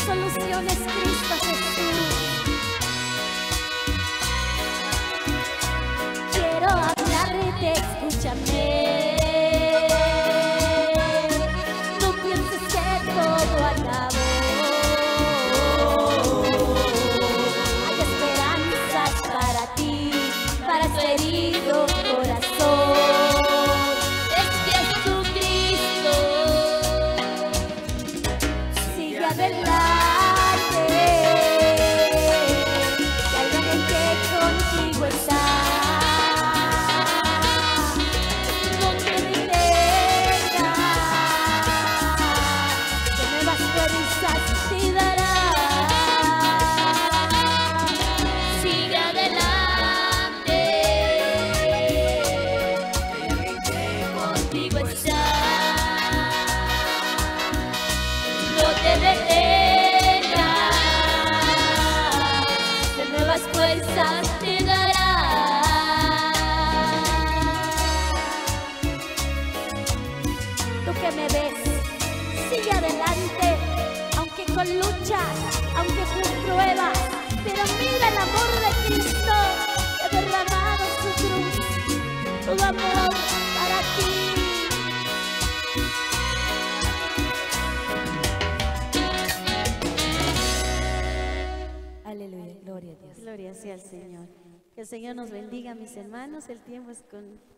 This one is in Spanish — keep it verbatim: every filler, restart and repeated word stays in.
solución es Cristo Jesús. Quiero hablarte, escúchame. No pienses que todo acabó. Hay esperanzas para ti, para tu herido corazón. Adelante, que hay alguien que contigo está. No te detengas, que nuevas fuerzas te dará. Sigue adelante, que hay alguien que contigo está. No te detengas, que nuevas fuerzas te dará. Tú que me ves, sigue adelante, aunque con luchas, aunque con pruebas, pero mira el amor de Cristo que ha derramado su cruz, tu amor para ti. Aleluya, gloria a Dios. Gloria sea al Señor. Que el Señor nos bendiga, mis hermanos. El tiempo es con